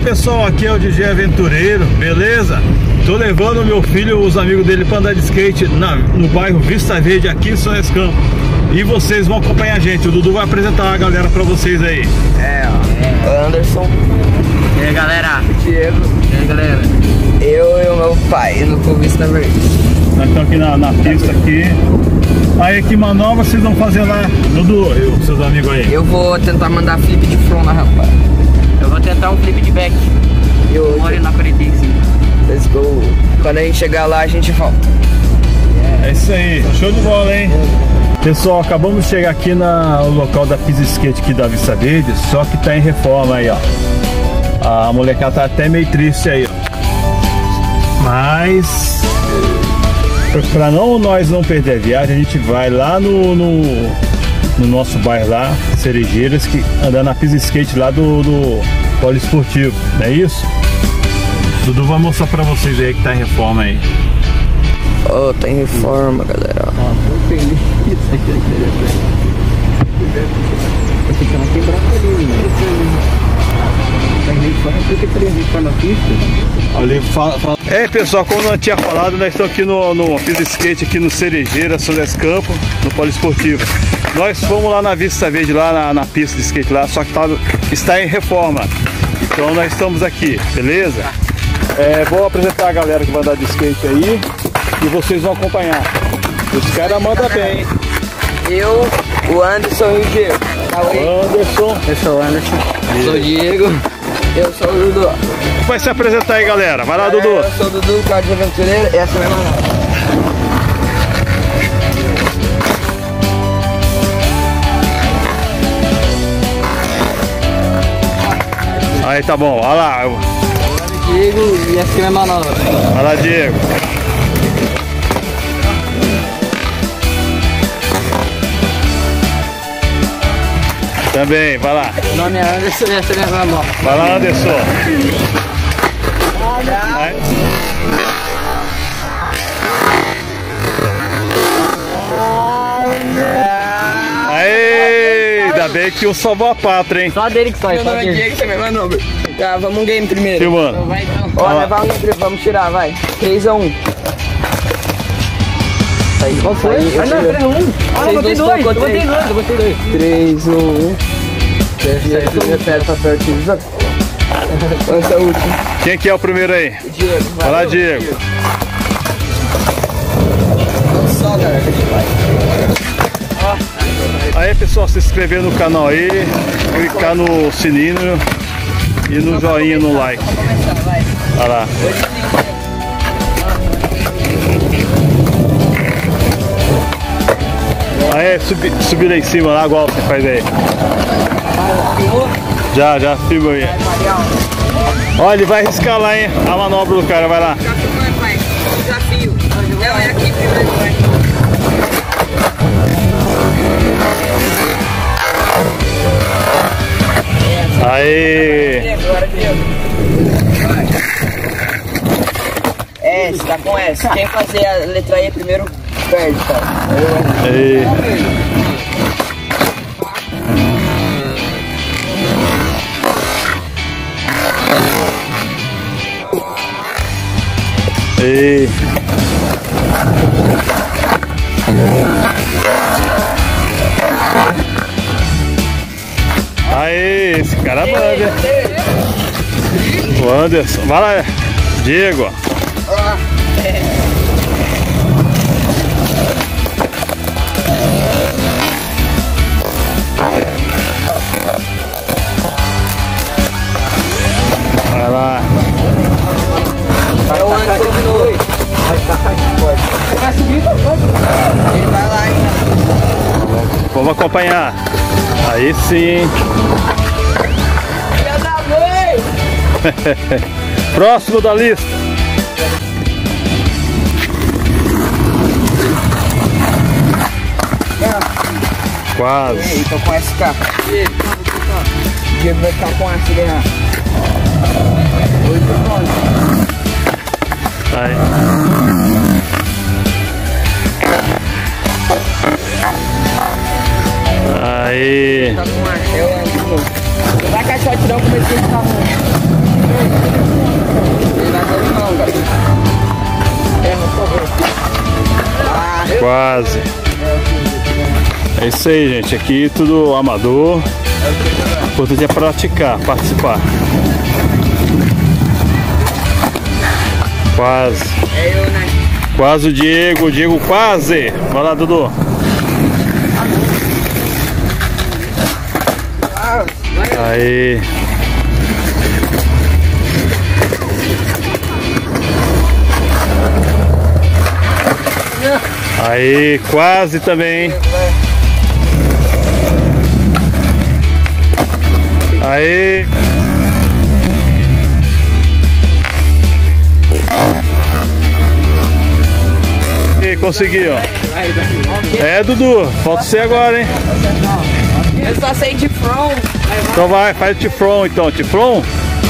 pessoal, aqui é o DJ Aventureiro, beleza? Tô levando meu filho, os amigos dele para andar de skate no bairro Vista Verde, aqui em São Campos. E vocês vão acompanhar a gente, o Dudu vai apresentar a galera para vocês aí. Anderson. E aí, galera? Diego. E aí, galera? Eu e o meu pai no Vista Verde. Nós estamos aqui na pista aqui. Aí que manobra vocês vão fazer lá, Dudu, e seus amigos aí? Eu vou tentar mandar flip de front na rampa. Eu vou tentar um flip de back. Eu moro na 45. Let's go. Quando a gente chegar lá, a gente volta. É isso aí, show de bola, hein? Pessoal, acabamos de chegar aqui no local da pista skate aqui da Vista Verde, só que tá em reforma aí, ó. A molecada tá até meio triste aí, ó. Mas pra nós não perder a viagem, a gente vai lá no nosso bairro lá, Cerejeiras, que andar na pista skate lá do poliesportivo, não é isso? Dudu vai mostrar pra vocês aí que tá em reforma aí. Oh, tá em reforma, galera. É, pessoal, como eu tinha falado, nós estamos aqui no pista skate aqui no Cerejeira, São Campos, no poliesportivo. Nós fomos lá na Vista Verde, lá na pista de skate lá, só que está em reforma. Então nós estamos aqui, beleza? Vou apresentar a galera que vai andar de skate aí e vocês vão acompanhar. Os caras mandam bem. Eu, o Anderson e o Diego. Anderson. Eu sou o Anderson. Eu sou o Diego. Eu sou o Dudu. Vai se apresentar aí, galera. Vai lá, Dudu. Eu sou o Dudu, Carlos Aventureiro. Essa é a minha manobra. Aí, tá bom. Olha lá. Diego, e essa é a minha manobra. Vai lá, Diego. Também, vai lá. Meu nome é Anderson e essa é a minha manobra. Vai lá, Anderson. Aê, ainda bem que um salvou a pátria, hein? Só dele que sai, Meu só nome é dele. Diego, essa é a minha manobra. Tá, vamos um game primeiro. Filmando. Então vai então. Ó, vamos tirar, vai. 3 a 1. Qual foi? Ah, não, 3 a 1. Ah, eu botei 2. Eu botei 2. Eu botei 2. 3, 1. Repete pra perto. Essa é a última. Quem que é o primeiro aí? Diego. Vai lá, Diego. Só, galera. Aí, pessoal, se inscrever no canal aí, clicar no sininho e no joinha, no like. Olha lá. Aí, subir lá em cima, lá, igual você faz aí. Já, filma aí. Olha, ele vai arriscar lá, hein? A manobra do cara, vai lá. Desafio. Não, é aqui primeiro, vai. Aí. S, tá com S. Quem fazer a letra E primeiro perde, cara. Aí. Aí. Aí, esse cara manda. O Anderson, vai lá, Diego. Vai lá. Vai o Anderson de novo. Vai subir, pode. Ele vai lá, hein? Vamos acompanhar. Aí sim. Filha da mãe! Próximo da lista. Quase. Tô com SK. Diego vai ficar com a ganhar. 8 Aí. Aí. Tá com a. Eu ando de novo. Vai caixote não, comecei a ficar ruim. Não vai fazer não, cara. Por favor. Quase. É isso aí, gente. Aqui tudo amador. O importante é praticar, participar. Quase. Quase o Diego quase. Vai lá, Dudu. Aí. Aí, quase também. Aí. E conseguiu. É, Dudu, falta você agora, hein? Eu só sei de front. Então vai, faz o tifron então, tifron?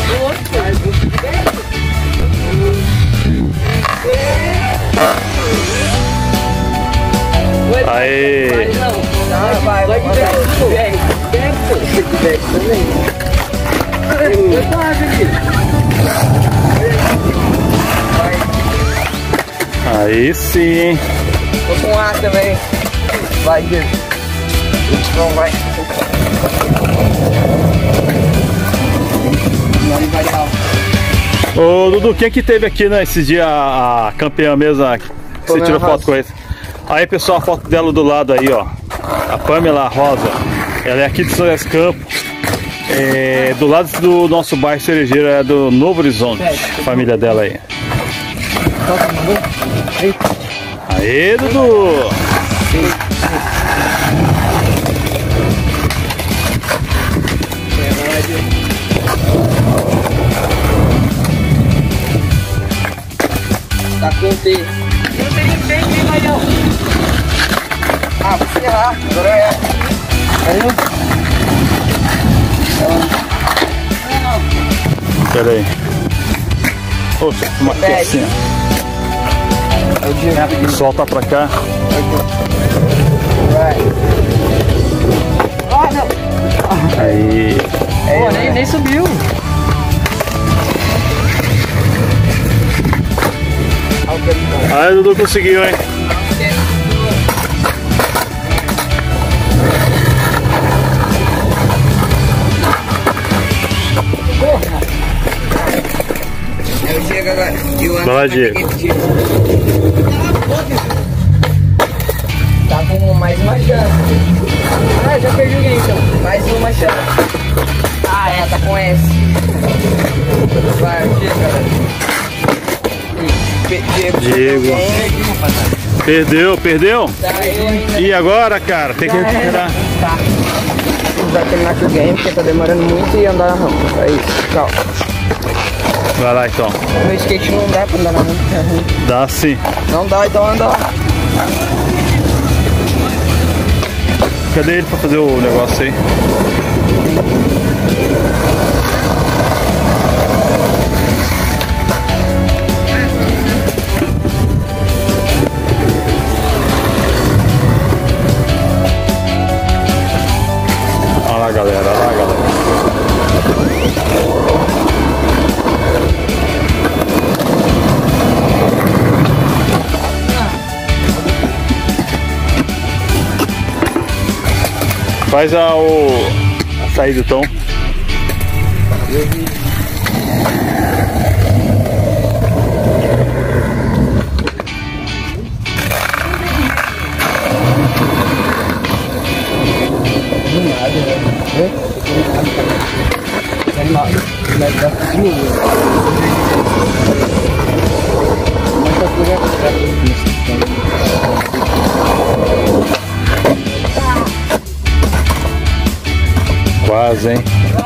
Aê! Vai. Aí sim, hein? Tô com ar também. Vai, Diego. Então vai. Ô Dudu, quem que teve aqui nesse dia a campeã mesmo? Que você tirou foto com ele? Aí pessoal, a foto dela do lado aí, ó. A Pamela Rosa. Ela é aqui de São José dos Campos. É, do lado do nosso bairro Cerejeira, é do Novo Horizonte. Família dela aí. Aê, Dudu! Tá com T. Não tem ninguém, vai não. Ah, vou ferrar. Agora é. Aí. Pera aí. Oxa, uma pecinha. Solta pra cá. Ah, não. Aí. Pô, nem subiu. Aí, Dudu conseguiu, hein? Eu chego agora. Vai lá, Diego. Tá com mais uma chance. Ah, já perdi o game então. Mais uma chance. Ah, é, tá com S. Vai, Diego. Perdeu? E agora, cara? Tem que recuperar. Tá. Vai terminar aqui o game, porque tá demorando muito e andar na rampa. É isso, tchau. Vai lá então. Meu skate não dá pra andar na rampa, é ruim. Dá sim. Não dá, então anda lá. Cadê ele pra fazer o negócio aí? Olha lá, galera. Faz a saída então. Quase, hein?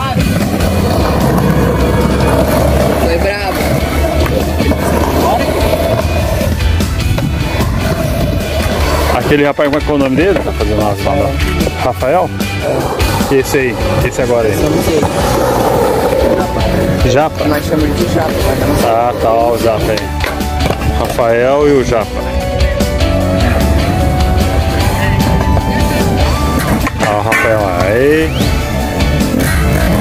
Foi bravo. Aquele rapaz, como é que é o nome dele? Tá fazendo umas falas. Rafael? Esse aí, esse agora aí. Japa? Nós chamamos de Japa. Ah, tá, ó, o Japa aí. Rafael e o Japa. Ó, o Rafael aí.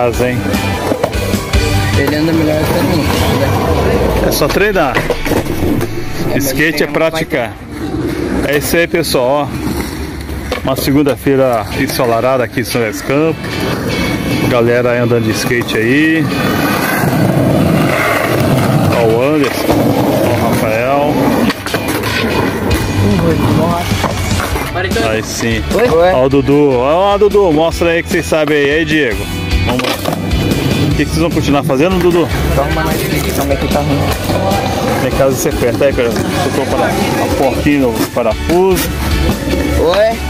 Quase, hein? Ele anda melhor que todo mundo. É só treinar. Skate é praticar. É isso aí, pessoal, ó. Uma segunda-feira ensolarada aqui em São José dos Campos. Galera aí andando de skate aí. Ó o Anderson, ó o Rafael. Aí sim. Ó o Dudu. Ó, Dudu, mostra aí que vocês sabem aí. Aí, Diego. Vamos lá. O que vocês vão continuar fazendo, Dudu? Toma mais como é que tá ruim. Em casa você aperta aí, cara. Soltou para a porquinha no parafuso. Oi?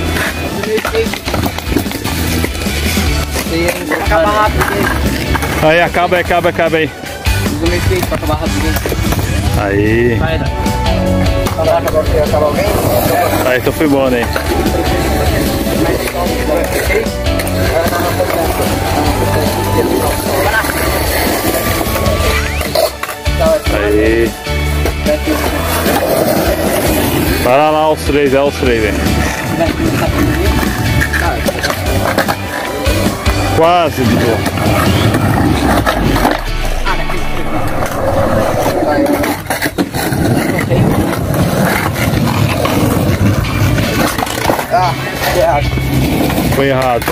Acaba rápido. Aí, acaba aí. Usa meu skate pra acabar rápido. Aí. Aí, tô filmando aí. Aí. Para lá os três, velho. Quase, Dudu. Ah, errado. Foi errado.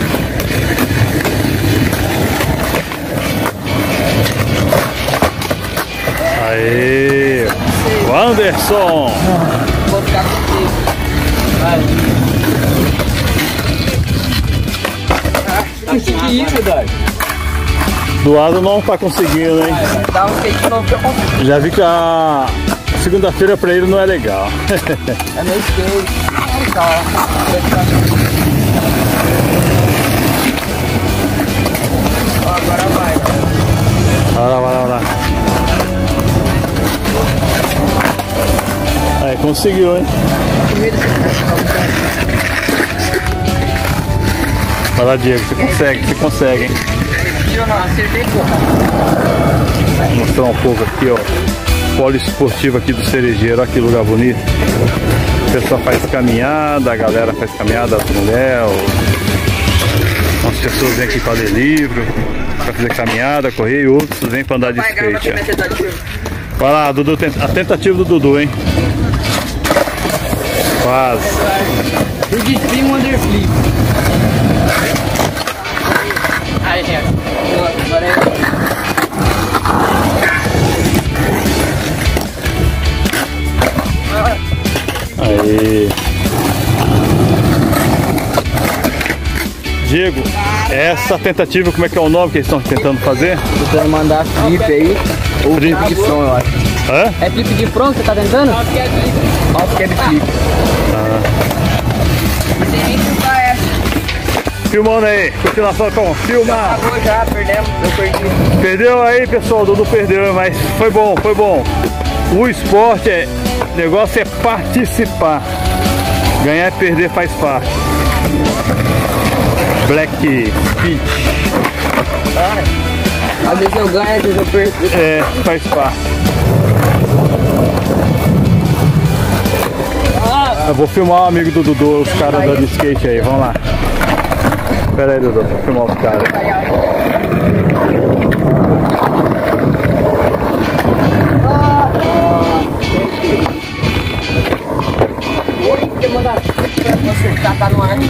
Aê! O Anderson! Vou ficar contigo. Vai. Consegui isso, Dói? Doado não tá conseguindo, hein? Dá um skate novo que eu consigo. Já vi que a segunda-feira pra ele não é legal. É meu skate. Agora vai. Vai lá. Aí, conseguiu, hein? Vai lá, Diego, você consegue, hein? Acertei pouco. Vou mostrar um pouco aqui, ó. Poliesportivo aqui do Cerejeiro, olha que lugar bonito. O pessoal faz caminhada, a galera faz caminhada, as mulheres, as pessoas vêm aqui para ler livro, para fazer caminhada, correr, e outros vêm para andar de skate. Vai lá, Dudu, a tentativa do Dudu, hein? Quase. O de spin underflip. Aí, agora é. Aí. Diego, essa tentativa, como é que é o nome que eles estão tentando fazer? Tentando mandar flip aí. Ou flip de front, eu acho. Hã? É flip de front que você tá tentando? Off-cab flip. Filmando aí, continuação com filmar. Acabou já, perdemos, eu perdi. Perdeu aí, pessoal, o Dudu perdeu, mas foi bom. O esporte o negócio é participar. Ganhar e perder faz parte. Black Pitch. Às vezes eu ganho, às vezes eu perco. É, faz parte. Eu vou filmar o amigo do Dudu, os caras andando de skate aí, vamos lá. Pera aí, Dudu, vou filmar os caras. Tá no ar.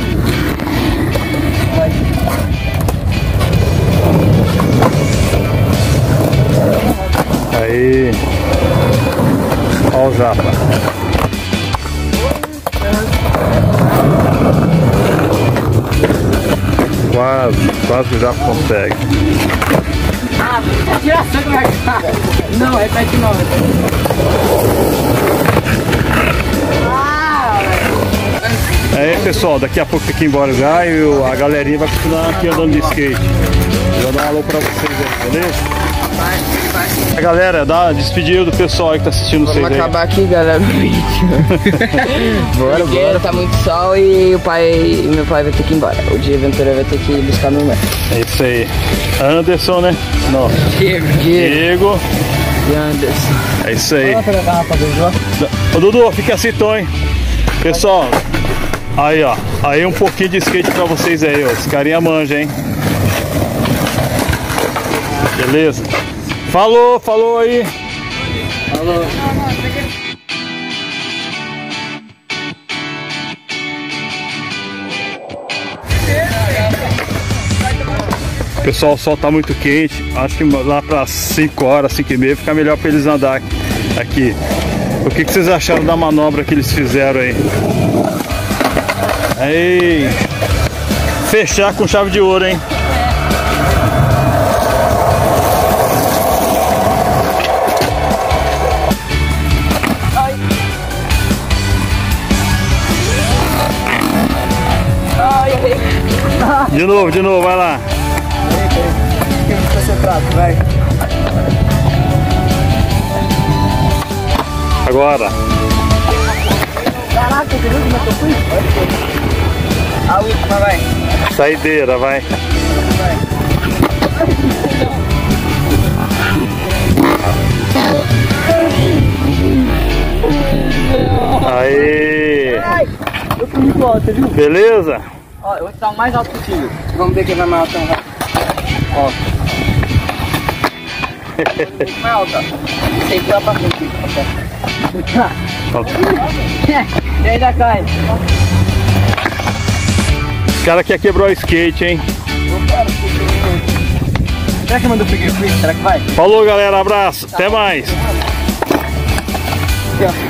Aí. Ó o Japa. Quase já consegue. Ah, tiração do mercado. Não, repete de novo. Aí, pessoal, daqui a pouco fica embora já e a galerinha vai continuar aqui andando de skate. Vou dar um alô pra vocês aí, beleza? A galera, dá despedida do pessoal aí que tá assistindo vocês aí. Vamos acabar aqui, galera. Bora. Tá muito sol e meu pai vai ter que ir embora. O Dia Aventura vai ter que ir buscar meu irmão. É isso aí. Anderson, né? Não. Diego. E Anderson. É isso aí. Ô, Dudu, fica assim, então, hein? Pessoal, aí, ó. Aí um pouquinho de skate pra vocês aí, ó. Esse carinha manja, hein? Beleza. Falou, falou aí. Falou. Pessoal, o sol tá muito quente. Acho que lá para 5 horas, 5 e meia, fica melhor para eles andar aqui. O que vocês acharam da manobra que eles fizeram aí? Aí, fechar com chave de ouro, hein? De novo, vai lá. Vai. Agora. Caraca, você viu como eu fui? A última, vai. Saideira, vai. Aê! Eu fui muito alto, viu? Beleza? Ó, eu vou te dar o mais alto possível. Vamos ver quem vai mais alto. Ó. Mais alto, ó. Tem que ir lá pra frente. E ainda cai. Esse cara aqui quebrou o skate, hein? Será que mandou pegar o free? Será que vai? Falou, galera. Abraço. Até mais. Aqui, ó.